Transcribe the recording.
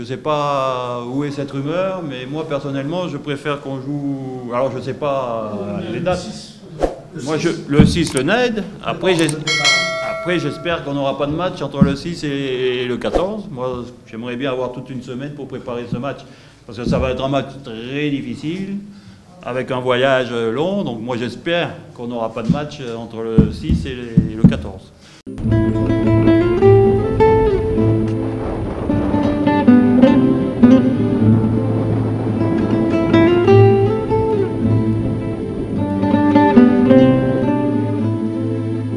ne sais pas où est cette rumeur, mais moi personnellement, je préfère qu'on joue. Alors je ne sais pas les dates. Moi, le 6, le NED. Après, j'espère qu'on n'aura pas de match entre le 6 et le 14. Moi, j'aimerais bien avoir toute une semaine pour préparer ce match, parce que ça va être un match très difficile, avec un voyage long. Donc moi, j'espère qu'on n'aura pas de match entre le 6 et le 14.